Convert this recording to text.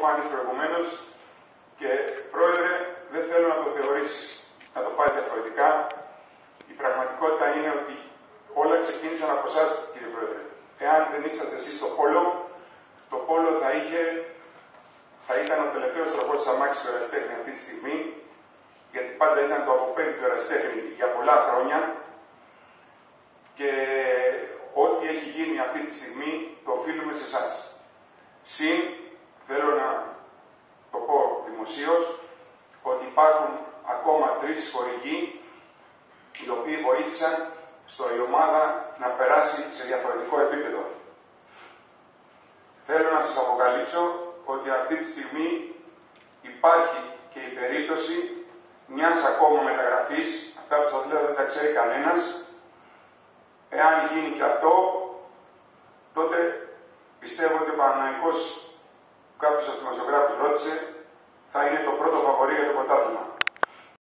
Σπάνης προηγουμένως, και Πρόεδρε, δεν θέλω να το θεωρήσεις, να το πάρεις διαφορετικά. Η πραγματικότητα είναι ότι όλα ξεκίνησαν από εσάς, κύριε Πρόεδρε. Εάν δεν είσαστε εσείς στο πόλο, το πόλο θα ήταν ο τελευταίος τροπός της αμάξης του ερασιτέχνη αυτή τη στιγμή, γιατί πάντα ήταν το αποπέδι του ερασιτέχνη για πολλά χρόνια, και ό,τι έχει γίνει αυτή τη στιγμή το οφείλουμε σε εσάς. Συν, θέλω να το πω δημοσίως, ότι υπάρχουν ακόμα 3 χορηγοί οι οποίοι βοήθησαν η ομάδα να περάσει σε διαφορετικό επίπεδο. Θέλω να σας αποκαλύψω ότι αυτή τη στιγμή υπάρχει και η περίπτωση μιας ακόμα μεταγραφής, αυτά που σας λέω δεν τα ξέρει κανένας. Εάν γίνει και αυτό, τότε πιστεύω ότι ο Παναθηναϊκός, κάποιος από τους δημοσιογράφους ρώτησε, θα είναι το πρώτο φαβορί για το